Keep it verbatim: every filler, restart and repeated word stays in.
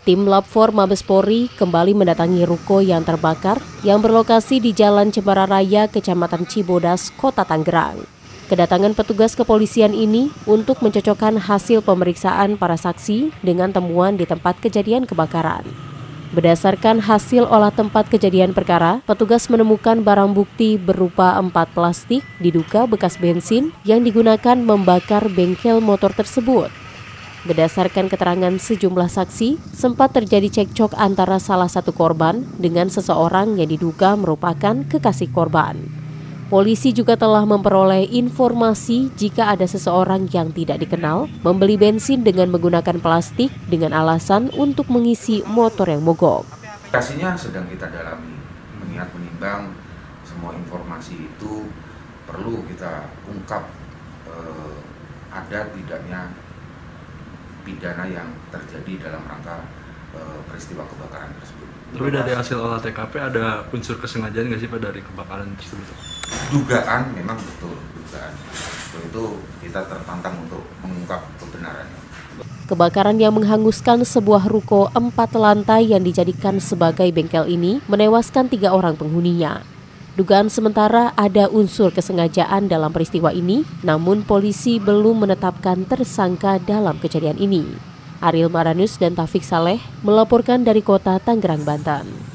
Tim Lab empat Mabes Polri kembali mendatangi ruko yang terbakar yang berlokasi di Jalan Cemara Raya, Kecamatan Cibodas, Kota Tangerang. Kedatangan petugas kepolisian ini untuk mencocokkan hasil pemeriksaan para saksi dengan temuan di tempat kejadian kebakaran. Berdasarkan hasil olah tempat kejadian perkara, petugas menemukan barang bukti berupa empat plastik diduga bekas bensin yang digunakan membakar bengkel motor tersebut. Berdasarkan keterangan sejumlah saksi, sempat terjadi cekcok antara salah satu korban dengan seseorang yang diduga merupakan kekasih korban. Polisi juga telah memperoleh informasi jika ada seseorang yang tidak dikenal membeli bensin dengan menggunakan plastik dengan alasan untuk mengisi motor yang mogok. Lokasinya sedang kita dalami, mengingat menimbang semua informasi itu perlu kita ungkap eh, ada tidaknya pidana yang terjadi dalam rangka e, peristiwa kebakaran tersebut. Tapi dari hasil olah T K P ada unsur kesengajaan nggak sih Pak dari kebakaran tersebut? Dugaan memang betul, dugaan. Untuk itu kita tertantang untuk mengungkap kebenarannya. Kebakaran yang menghanguskan sebuah ruko empat lantai yang dijadikan sebagai bengkel ini menewaskan tiga orang penghuninya. Dugaan sementara ada unsur kesengajaan dalam peristiwa ini, namun polisi belum menetapkan tersangka dalam kejadian ini. Ariel Maranus dan Taufik Saleh melaporkan dari kota Tangerang, Banten.